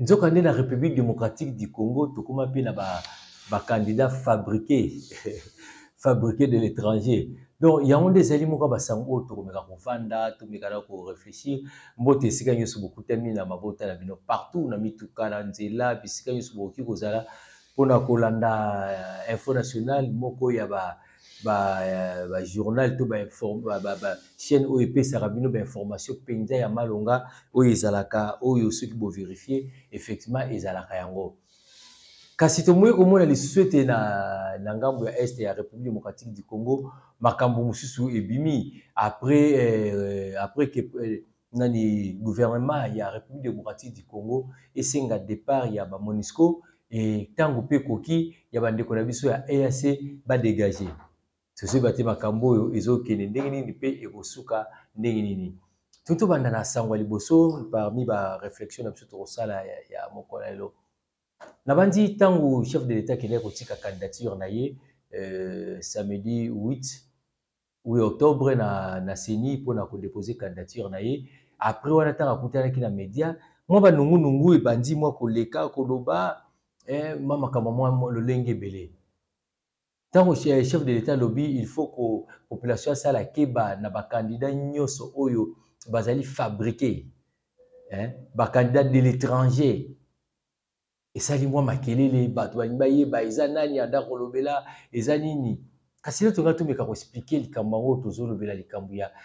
nzokande na République démocratique du Congo tokoma pe na ba candidat fabriqué fabriqué de l'étranger. Donc il y a un des éléments comme basango to meka kofanda to meka ko réfléchir mbote sika nyoso beaucoup tami na mabota na bino partout na mituka na nzela bisika nyoso boki kozala pona kolanda info nationale moko ya ba journal to ba chaîne OEP Sarabino ba information penza ya malonga oyo ezalaka oyo soki bo vérifier effectivement ezalaka yango kasi tomoye komona lisusu ete na ngambo ya este ya République démocratique du Congo makambo mususu ebimi après que nani gouvernement ya République démocratique du Congo esenga départ ya ba MONUSCO et tango pe koki ya bandeko na biso ya EAC ba dégager ceci bati makambo oyo ezokende ndenge nini pe ekosuka ndenge nini tuntu banda na sangwa liboso parmi ba réflexion na biso tokosala ya mokolo lelo na bandi tango chef de l'état kende kotika candidature na ye samedi 8 octobre na CENI pour na ko déposer candidature na ye après wana tanga kutanaki na média moi ba nungu ebandi moi koleka koloba mama kama moi lolenge belé. Tant que chef de l'État lobby, il faut que la population soit la keba na ba candidat nyoso oyo bazali fabriqué, ba candidat de l'étranger. Et ça li moi makelele bato baye ba eza nani anda kolobela eza nini. Kasi to ngato meka ko expliquer likambo ngo tozo lobela likambo ya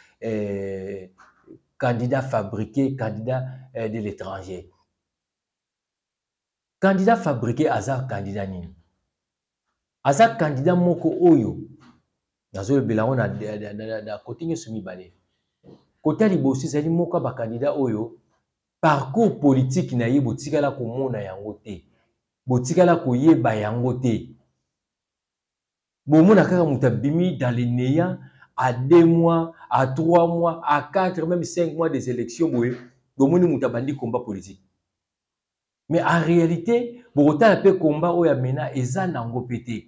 candidat fabriqué, candidat de l'étranger. Candidat fabriqué aza candidat nini? Aza candidat moko oyo nazo belango na côté nyoso mibale côté libosi ezali moko ba candidat oyo parcours politique na ye botikala komona yango te botikala koyeba yango te bomona kaka muta bimi dans les néants à 2 mois à 3 mois à 4 même 5 mois des élections boye bomoni muta bandi combat politique mais en réalité bokota pe combat oyo mena eza nango pété.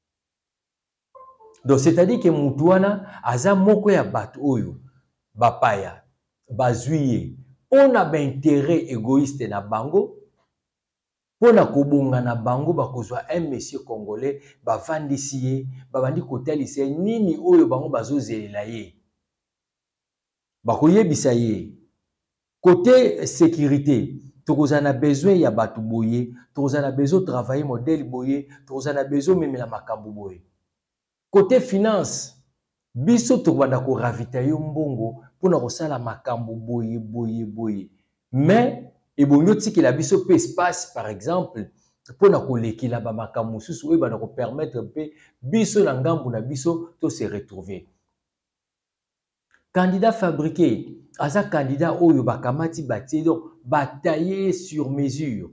Donc c'est-à-dire que mutuana aza moko ya bato oyo bapaya bazuye pona ba intérêt égoïste na bango pona kobonga na bango bakozwa un monsieur congolais bavandisi ye babandi kotalisa nini oyo bango bazozelela ye bakoyebisa ye côté sécurité tokozana besoin ya bato boye tokozana besoin travailler modèle boye tokozana besoin memela makambo boye. Côté finance, biso tokobanda ko ravitailler mbongo pona kosala makambo boye. Mais ebongo tikela biso pe espace par exemple pona kolekela ba makambo mususu oyo bana ko permettre pe biso na ngambu na biso to se retrouver. Candidat fabriqué, asa candidat oyo bakamati batie donc batailler sur mesure.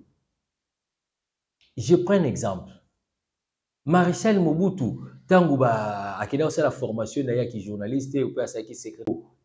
Je prends un exemple. Maréchal Mobutu tango ba akenda osala formation na ya ki journaliste ou pe asaki secret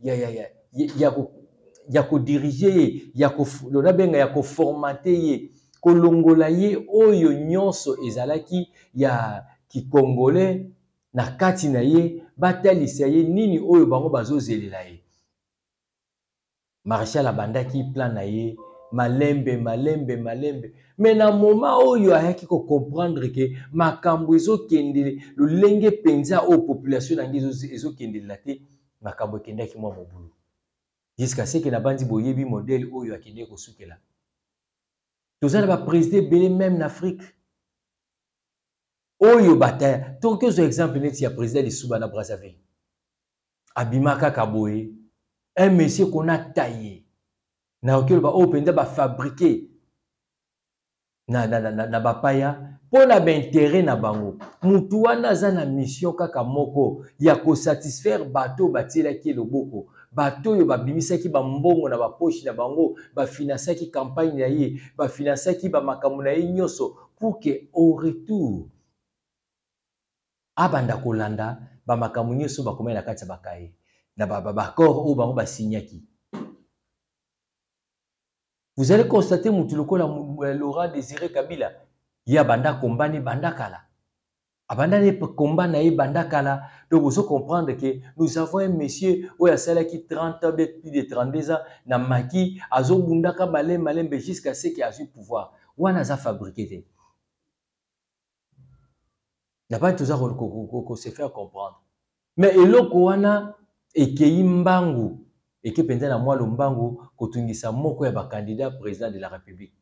ya ko diriger ya ko lona benga ya ko formater ye ko longola ye oyo nyonso ezalaki ya ki congolais na kati na ye batalisa ye nini oyo bango bazozelela ye. Maréchal abandaki plan na ye malembe mais na moment oyo ayaki ko comprendre que makambo ezokende lolenge penza o population na ngizo ezokende la te makambo kendaki mwa mobulu jusqu'à ce que na bandi boyebi modèle oyo akende ko sukela tozala ba président belé même en Afrique oyo bataya to kezo exemple neti ya président de Suba na Brazzaville abimaka kaboye un monsieur qu'on a taillé na okelo ba openda ba fabriquer na bapaya pona ba intérêt na bango mutu wana za na mission kaka moko ya ko satisfaire bato batiela ki loboko bato yo babimisaki ba mbongo na ba poche na bango ba finançaki campagne na ye ba finançaki ba makambo na ye nyoso pour que au retour abanda kolanda ba makambo nyoso ba komela kati ba kaye na ba corps o bango ba signaki. Vous allez constater mutu lokola Laurent Désiré Kabila ya banda kombani banda kala Abandonné combat na bandakala. Donc, vous devez comprendre que nous avons un monsieur où il y a qui 30 ans, plus de 32 ans, na maki, azo bundaka malem, jusqu'à ce qu'il a eu pouvoir. Où on a fabriqué. Il n'y a pas tout ça qu'on se faire comprendre. Mais eloko wana ekei mbangu, eke penza na mwa lombangu, kotungisa moko ya ba candidat président de la République.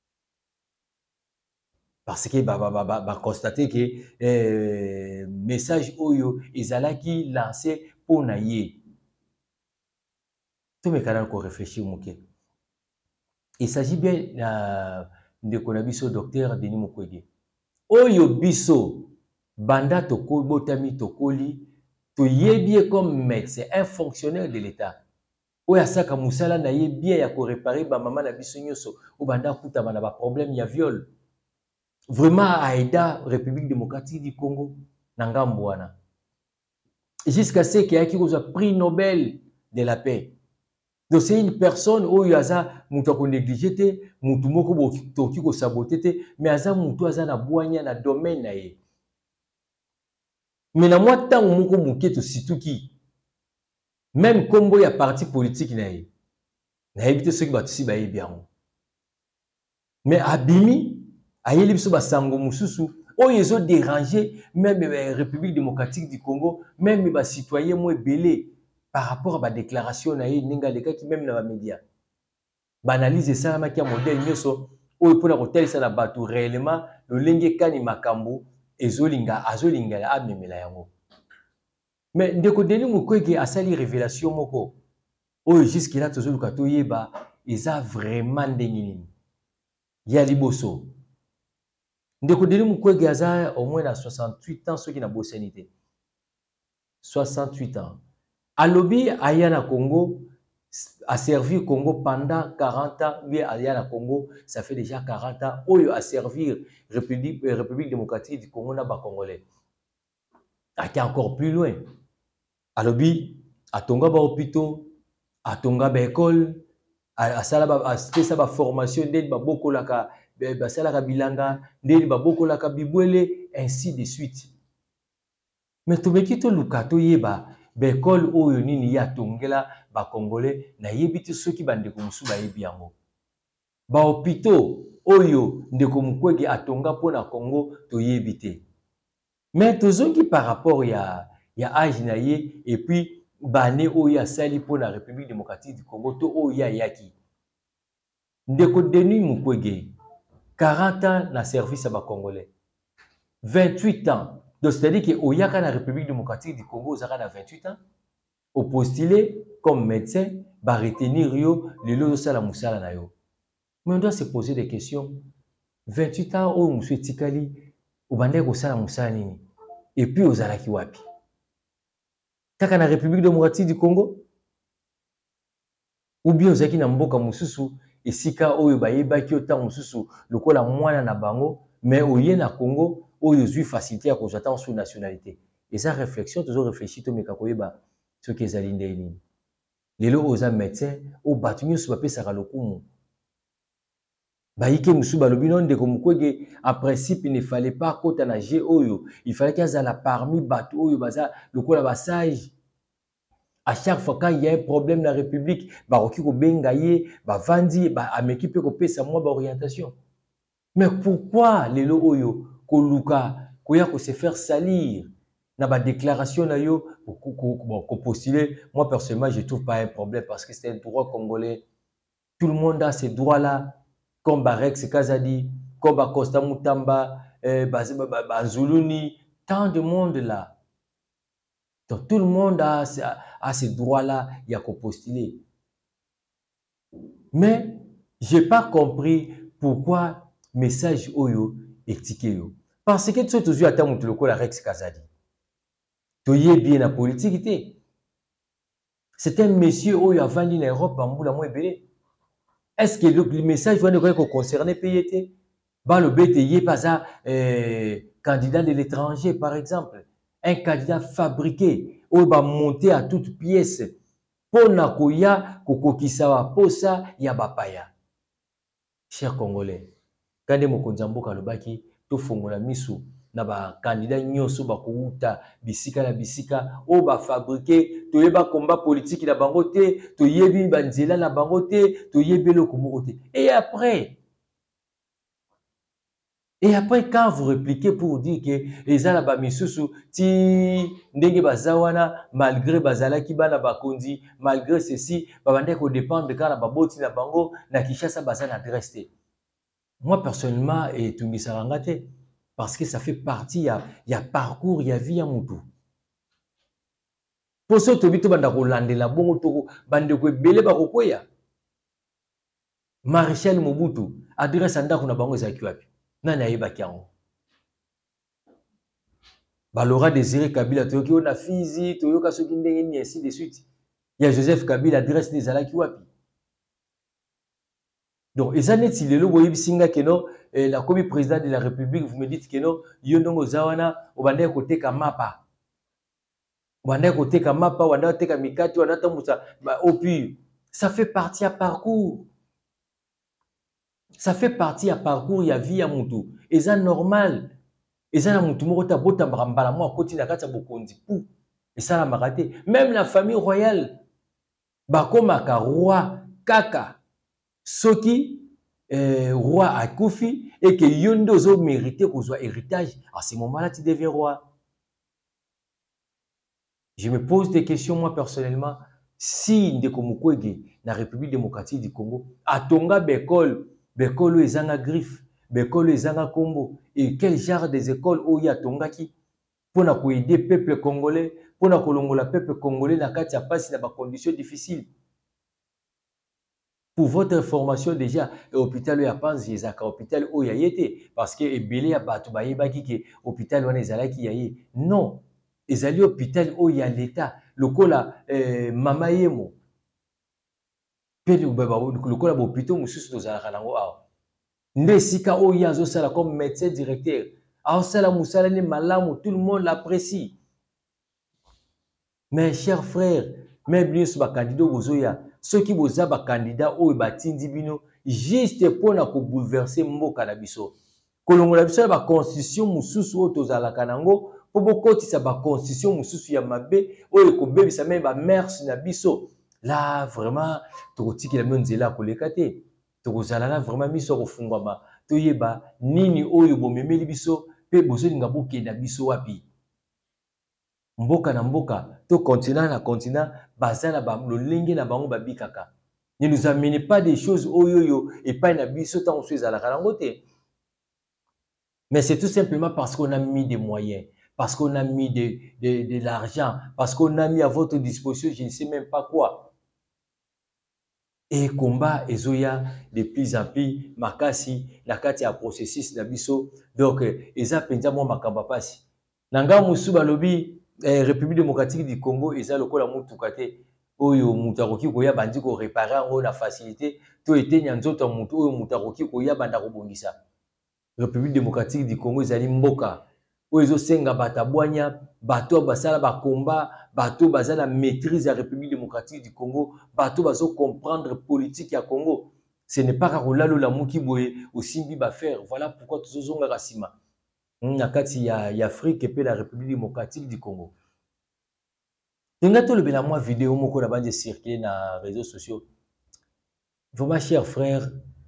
Parce que ba constater que message oyo ezalaki lancé pour na ye. Tout me kana ko réfléchir moké. Il s'agit bien de konabiso docteur Denis Mukwege. Oyo biso banda toko botami tokoli to yebie comme médecin, un fonctionnaire de l'État. Oya saka musala na ye bien ya ko réparer ba maman na biso nyoso o banda kutama na ba problème ya viol. Vraiment aida République démocratique du Congo nangambo wana. Jusqu'à ce qu'il y ait qui a prix Nobel de la paix. Donc c'est une personne où il y a mutu ko négligé, mutu moko bo toki ko saboter, mais aza mutu aza na boanya na domaine na ye. Mais na moi tant moko muke to situki. Même combo ya parti politique na ye. Na éviter ceux qui battu ba bien. Mais abimi ayeli biso basango mususu oyo ezo déranger même la République démocratique du Congo, même les citoyens moins belés par rapport à la déclaration na ye ninga leka qui même na ba média. Banaliser ça ma kia modèle nyoso oyo pona hotel ça na bato réellement le lenge kani makambo azolinga la amemela yango. Mais ndeko Denis Mukwege asali révélation moko oyo jusqu'à là tozo lukato yeba eza vraiment ndengini. Ya liboso ndeko Denis Mukwege aza au moins na 68 ans ceux qui na bosanité 68 ans alobi aya na Congo a servi Congo pendant 40 ans lui aya na Congo ça fait déjà 40 ans oyo a servir République démocratique du Congo na ba congolais a encore plus loin alobi atonga ba hôpitaux atonga ba école asala ba ça ba formation ndeni ba bokolaka basalaka bilanga ndeni ba bokolaka bibwele ainsi de suite. Mais tomeki to lukato yeba ba école oyo nini ya tongela ba congolais na yebiti soki bande ko musu ba yebi yango ba hôpitaux oyo ndeko Mukwege atonga pona Congo to yebite. Mais tozongi par rapport ya âge na ye et puis bané oyo asali pona République démocratique du Congo to oyo ya yaki ndeko Denis Mukwege 40 ans na service à ba congolais 28 ans donc c'est-à-dire que oyaka na République démocratique du Congo zaka na 28 ans au postulé comme médecin ba retenir yo le lo sala musala na yo. Mais on doit se poser des questions. 28 ans o musu tikali obande ko sala musala nini et puis ozalaki wapi taka na République démocratique du Congo ou bien ozaki na mboka mususu esika oyo bayebaki otango mususu lokola mwana na bango mais oye na Congo oyo zui facilité ya kozwa tango sous nationalité. Et ça réflexion toujours réfléchir to meka koyeba ce que ezali ndeni lelo oza médecin o batu nyonso bapesaka lokumu baike musu balobi non ndeko Mukwege en principe il ne fallait pas kota na G oyo il fallait qu'il y ait parmi batu oyo baza lokola basage. À chaque fois quand il y a un problème dans la République, baroki ko bengaye, ba vandi, ba ameki pe ko pesa moi ba orientation. Mais pourquoi lelo oyo ko luka ko ya ko se faire salir na ba déclaration na yo ko postuler? Moi personnellement, je trouve pas un problème parce que c'est un droit congolais. Tout le monde a ces droits-là comme Barex Kazadi, comme Costa Mutamba, Zuluni, tant de monde là. Donc, tout le monde a ces droits-là, il y a qu'à postuler. Mais, je n'ai pas compris pourquoi le message Oyo est tiqué. Parce que tu as toujours attendu le Rex Kazadi. Tu es bien la politique. C'est un monsieur Oyo a vendu en Europe en bout la moins belé. Est-ce que le message va concerner PIT? Le BTI pas ça, candidat de l'étranger, par exemple. Un candidat fabriqué, où il va monter à toute pièce. Pour nakoya, kokokisawa, posa, yabapaya. Chers Congolais, quand mokonzambo kalobaki, to fongola misu, na ba candidat nyonso ba kouta bisika na bisika o ba fabriquer to yeba combat politique na bango te to yebi banzela na bango te to yebelo komoko te et après quand vous répliquez pour dire que les ala ba misusu ti ndenge bazawana malgré bazalaki bana bakondi malgré ceci ba bande ko dépendre kana ba boti na bango na Kinshasa bazana adresse te. Moi personnellement et tout misaranga te. Parce que ça fait partie, il y a parcours, il y a vie à Moutou. Pour ça, tu as banda kolande la bongo toko bande ko belé ba kokoya. Maréchal Mobutu adresse anda kuna bango ezaki wapi. Nani ayeba kiango. Balora Désiré Kabila toyoki ona Fizi, toyoka soki ndenge ni ainsi de suite. Il y a Joseph Kabila adresse des alaki wapi. Donc, et ça n'est pas le boyebi singa keno la commis président de la République, vous me dites que non, yondongo zawana, obande kote ka mapa. Obande kote ka mapa, obande kote ka mikati, obande tamusa, au pire. Ça fait partie à parcours. Ça fait partie à parcours, il y a vie à Moutou. Et ça normal. Et ça, Moutou, Mouta, Bota, Brambala, moi, côté na Kata Bokondi, pou. Et ça, la maraté. Même la famille royale, Bakomaka, roi, Kaka, Soki, roi à Koufi, et que Yondozo méritait qu'on soit héritage, à ce moment-là, tu deviens roi. Je me pose des questions, moi, personnellement. Si Ndeko Mukwege, la République démocratique du Congo, a Tonga Bekol, Bekolo ezanga griffe, Bekolo ezanga Kombo, et quel genre des écoles où il y a Tonga qui, pour aider le peuple congolais, pour le peuple congolais, na kati ya passe dans des conditions difficiles. Pour votre information, déjà, l'hôpital où il y a Panzi, l'hôpital où il y a été, parce que Ebele y a Batoubaye Baki, qui l'hôpital où il y a été. Non, il y a l'hôpital où il y a l'État, le cola Mama Yemo. Le cola Bopito, Moussous, nous avons Nesika où il y a comme médecin directeur. Aosala Moussala ne malamou, tout le monde l'apprécie. Mes chers frères, même bien sur le candidat Bozoya, ceux qui vous ont un candidat ou batindi bino juste pour na ko bouleverser mboka na biso. Kolongo na biso ba constitution mususu o tozala kanango pour bokoti sa ba constitution mususu ya mabe o ko bebisa même ba mers na biso. Là vraiment tokotiki la monzela ko lekate. Tokozala na vraiment miso ko fungwama. Toyeba nini oyo bomemeli biso pe bozolinga bokenda biso wapi. Mboka na mboka, to continent na continent, bazala ba lolenge na bango babikaka. Ne nous amenez pas des choses oyoyo et pas na biso tant on soit à la kalangote. Mais c'est tout simplement parce qu'on a mis des moyens, parce qu'on a mis de l'argent, parce qu'on a mis à votre disposition, je ne sais même pas quoi. Et combat ezoya de plus en plus makasi na kati ya processus na biso. Donc eza penza mo makamba pasi. Nanga musuba lobi République démocratique du Congo eza lokola mutuka te oyo mutakoki koya bandi ko réparer ngo na facilité to etenya nzoto mutu oyo mutakoki koya banda ko bongisa. République démocratique du Congo ezali mboka oyo ezo senga batabwanya bato basala ba combat bato bazala maîtrise la République démocratique du Congo bato bazo comprendre politique ya Congo. Ce n'est pas karolalo la muki boye osimbi ba faire. Voilà pourquoi tozozonga kasima. Nakati ya Afrique et la République démocratique du Congo. Tengato le bela moi vidéo moko na bande circuler na réseaux sociaux. Vraiment chers frères,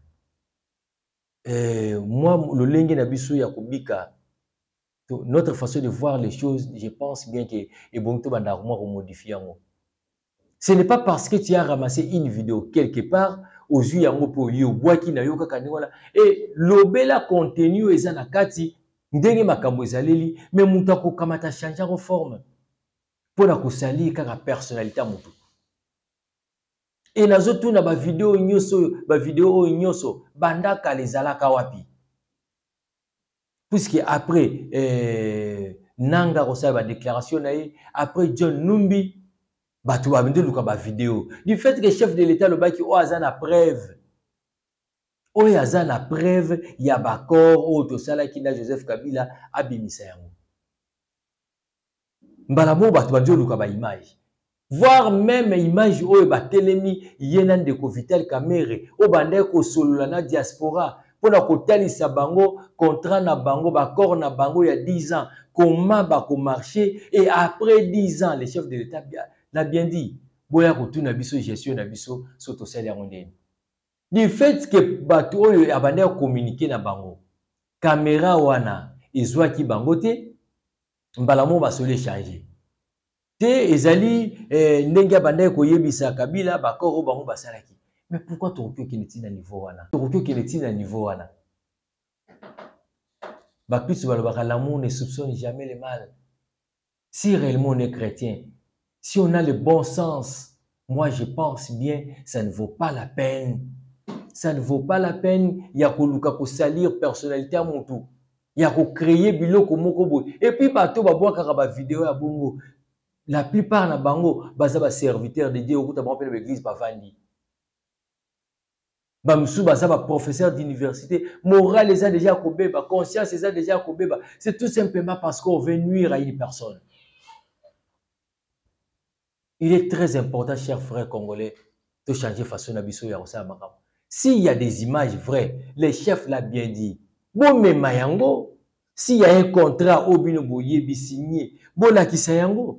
moi le lenge na biso ya kubika notre façon de voir les choses, je pense bien que et bon to banda moi remodifier ngo. Ce n'est pas parce que tu as ramassé une vidéo quelque part aux yeux yango po yo boaki na yo kaka ndingola et lobela contenu eza na kati ndenge makambo ezaleli mais mutu akokamata changer en forme pour na kosali kaka personnalité ya mutu et nazotu na ba vidéo nyonso banda kalezalaka wapi puisque après nanga kosala ba déclaration na ye après John Numbi batu ba binde luka ba vidéo du fait que chef de l'état le baki o azana preuve oyo aza na preuve ya bakor oyo tosalaki na Joseph Kabila abimisa yango. Mbala mo bato bazoluka ba image. Voir même image oyo batelemi yena ndeko Vital Kamerhe o bande ko solola na diaspora pona kotalisa bango contrat na bango accord na bango il y a 10 ans comment ba ko marcher et après 10 ans le chef de l'État l'a bien dit boya ko tuna biso gestion na biso soto sali ya ndeni du fait que bato oyo abandé communiquer na bango caméra wana ezwaki bango te mbala mo basole changer te ezali ndenge abandé koyebisa Kabila bakoro bango basalaki. Mais pourquoi Tokyo qui est à niveau wana? Tokyo qui est à niveau wana. Bakristo balobaka l'amour ne soupçonne jamais le mal. Si réellement on est chrétien, si on a le bon sens, moi je pense bien, ça ne vaut pas la peine. Ça ne vaut pas la peine. Il y a ko salir personnalité à mon tour. Il y a ko créer biloko moko boy. Et puis bato ba boa kaka ba vidéo ya bongo. La plupart na bango baza ba serviteur de Dieu okuta ba pele l'église ba vandi. Bamsou baza ba professeur d'université, morale les a déjà kobeba, conscience les a déjà kobeba. C'est tout simplement parce qu'on veut nuire à une personne. Il est très important, chers frères congolais, de changer façon d'abisso ya osala makam. S'il y a des images vraies, les chefs l'ont bien dit. Bon mais mayango, s'il y a un contrat au bino boyebi signé, bon la kisayango.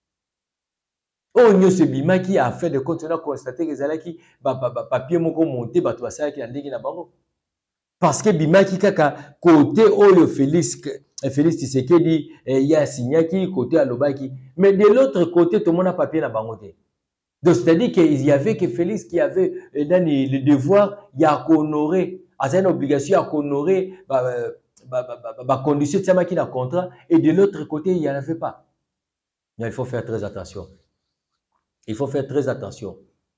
Oh, nous se bima qui a fait de compte, on a constaté que Zalaki, papier moko monté, bato basala qui a ndenge na bango. Parce que bima qui kaka côté Oyo Félix Tshisekedi il y a signé qui côté Alobaki, mais de l'autre côté tout le monde a papier na bango te. Donc c'est-à-dire qu'il y avait que Félix qui avait le devoir il y a honorer, à une obligation à honorer condition de ça qui na contrat et de l'autre côté il y en avait pas. Mais il faut faire très attention. Il faut faire très attention.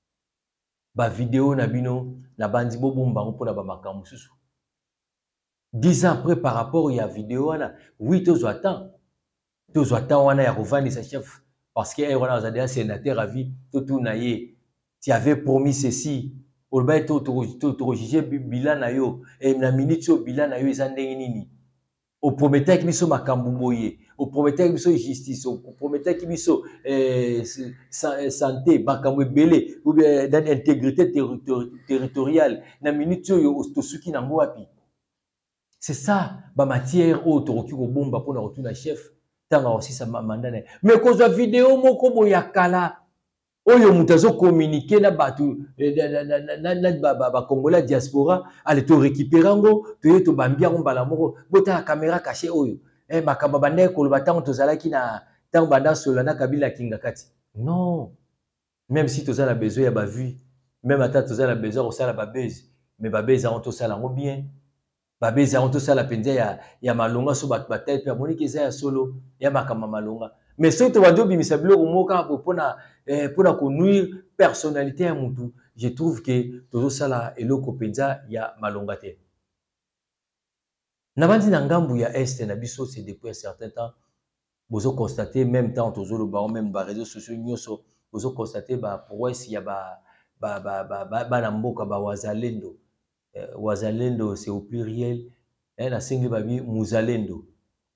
Ba vidéo na bino na bandi bobomba pour na ba makambo susu. 10 ans après par rapport à la vidéo wana, oui tous attend wana ya revendre sa chef parce que on a déjà sénateur à vie tout naie. Tu avais promis ceci. Au bas tout juger bilan na yo et na minute au bilan na yo ezandenge nini. Au promettait que biso makambo boye, au promettait que biso justice, au promettait que biso santé, makambo belé ou bien d'intégrité territoriale. Na minute yo to suki na ngoapi. C'est ça, ma matière au toroki ko bomba pour na retourner chef, tanga aussi ça mandane. Mais cause la vidéo moko boya kala, oyo mutazo communiquer na batu na Congolais diaspora, allez to récupérer ngo, to bambia mbala moko, bota la caméra cachée oyo. Makamba bande ko batang to zalaki na tang banda solana Kabila kinga kati. Non. Même si to zala besoin ya ba vue, même ata to zala besoin ça la ba base, mais ba base on to sala ngo bien. Babeza on to sala pendia ya malonga so bat bataille pe monique za ya solo ya makama malonga mais surtout wado bimisa biloko moka pona ko nuire personnalité ya mutu. Je trouve que tozo sala eloko penza ya malonga te na bandi na ngambu ya est na biso. C'est depuis un certain temps bozo constater même temps tozo le baron même ba réseaux sociaux nyoso bozo constater ba prouesse ya ba na mboka ba wazalendo. Wazalendo c'est au pluriel, na single babi muzalendo.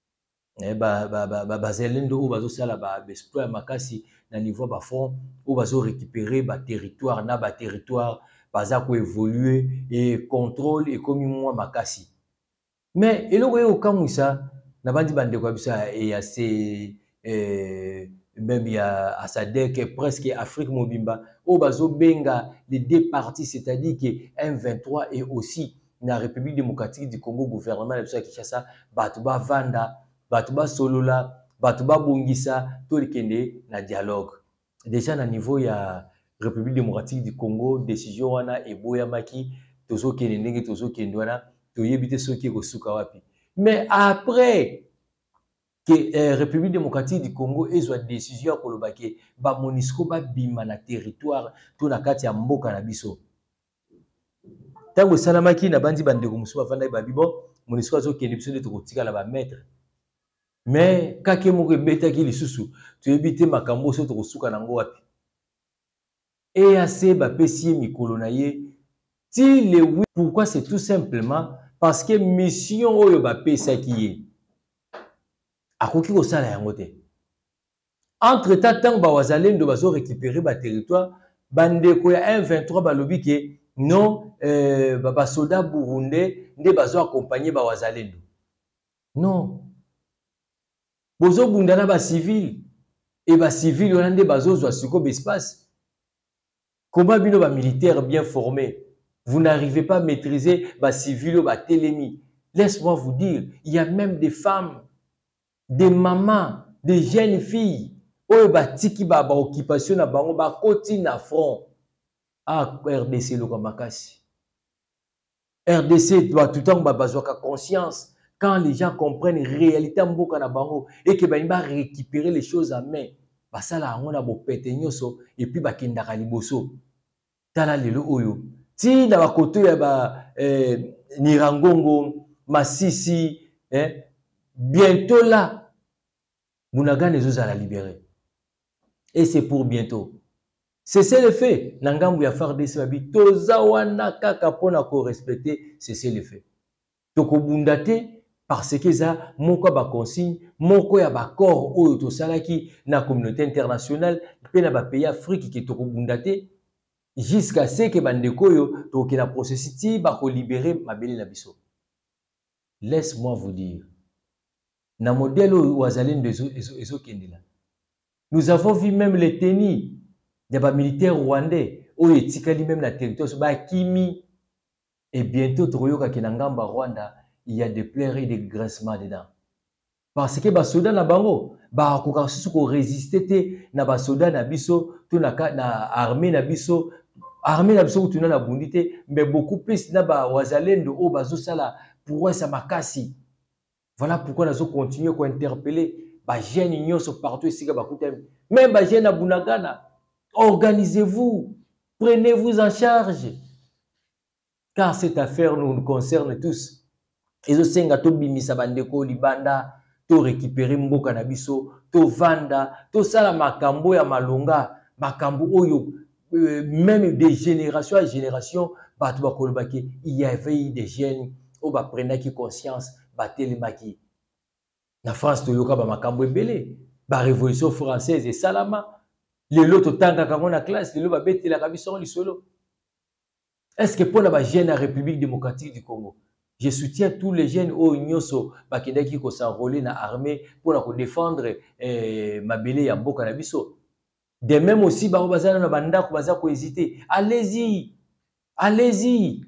Bazalendo ou bazo sala ba exploit makasi na niveau ba front ou bazo récupérer ba territoire na ba territoire baza ko évoluer et contrôle et comme moi makasi. Mais eloko yo kamwisa na bandi bande ko bisa et assez même il y a à SADC presque Afrique mobimba au bazo benga les deux parties, c'est-à-dire que M23 et aussi la République démocratique du Congo gouvernement de Kinshasa batuba vanda batuba solola batuba bongisa tout le kende na dialogue déjà na niveau ya République démocratique du Congo décision wana eboya maki tozo kende ndenge tozo kende wana toyebite soki ko suka wapi. Mais après que République démocratique du Congo ait une décision à Kolobake, ba Monisco ba bima na territoire tout na kati ya mboka na biso. Tango salamaki na bandi bande ko musuba vanda ba bibo Monisco azo kende biso de to tika la ba maître. Mais kake moko betaki lisusu, tu ebite makambo so to suka nango wapi. Et assez ba pesi mikolo na ye. Si le oui, pourquoi c'est tout simplement parce que mission oyo ba pesa ki ye. Akoki ko sala yango te. Entre temps ba wazalendo bazo récupérer ba territoire bande ko ya M23 balobi ke non basoda burundais nde bazo accompagner ba wazalendo. Non, bozo bundana ba civil et ba civil wana nde bazo zwa siko espace. Comment bino ba militaire bien formé, vous n'arrivez pas à maîtriser ba civil ba télémi. Laisse-moi vous dire, il y a même des femmes, des mamans, des jeunes filles oyo batiki ba occupation na bango ba koti na front. Ah, RDC loka makasi. RDC doit tout le temps bazwaka conscience quand les gens comprennent réalité mboka na bango et que ba récupérer les choses en main. Basala ango na bo pete nyoso et puis bakendaka liboso. Tala lelo oyo. Ti na bakoto ya ba Nirangongo, Masisi, bientôt là Munaga nezo la libérer. Et c'est pour bientôt. C'est le fait. Nangambu ya FARDC babi toza wana kaka pona ko respecter, c'est le fait. Toko bundate parce que ça moko ba consigne, moko ya ba corps oyo to salaki na communauté internationale, pe na ba pays Afrique qui toko bundate jusqu'à ce que bandeko yo to ke na processus ti ba ko libérer mabele na biso. Laisse-moi vous dire. Na modèle wazalendo ezo kendela. Nous avons vu même les tenues des militaires rwandais où etikali même la territoire ba kimi et bientôt troyoka kinangamba Rwanda, il y a des pleurs et des grincements dedans. Parce que ba soldats na bango ba ko susu résister te na ba soldats na biso to na armée na biso to na bundité mais beaucoup plus na ba wazalendo o bazo sala pour ça makasi. Voilà pourquoi nous allons continuer à interpeller les jeunes partout ici. Même les jeunes à Bunagana, organisez-vous, prenez-vous en charge. Car cette affaire nous concerne tous. Et aussi, nous avons bimisa bandeko libanda, to récupérer mboka na biso, to vanda, to sala makambo ya malonga, makambo oyo, même des générations à génération, il y avait des jeunes qui prenaient conscience. Batelemaki. Na France toyoka ba makambo ebele ba révolution française et salama les loto tanga kango na classe les ba betela ka biso lisolo. Est-ce que pour la jeune République démocratique du Congo, je soutiens tous les jeunes au nyoso ba kendaki ko s'enrôler na armée pour la défendre mabele ya mboka na biso. De même aussi ba bazana na banda ko baza ko hésiter. Allez-y. Allez-y.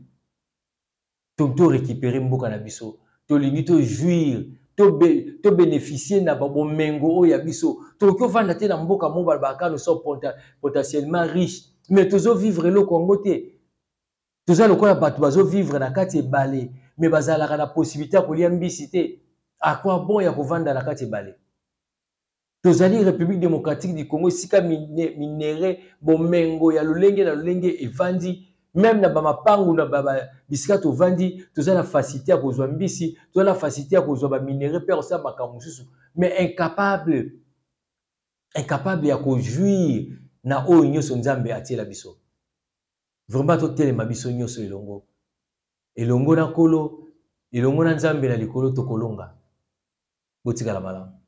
To récupérer mboka na biso. To limite jouir, to bénéficier na babo mengo ya biso. To ko vanda te na mboka mobal baka nous sommes potentiellement riches, mais tozo vivre le Congo te. Toza lokola bato bazo vivre na kati balé, mais bazala na possibilité ko lia mbisi te. À quoi bon ya ko vanda na kati balé? Tozali République démocratique du Congo sika minéré bo mengo ya lolenge na lolenge evandi. Même na bama pangu na baba bisika to vandi toza la facilité à kozwa mbisi toza la facilité à kozwa ba minerai per ça makamususu mais incapable ya jouir na o nyoso nzambe atiela biso vraiment to telema biso nyoso elongo na kolo elongo na nzambe na likolo to kolonga botika la malamu.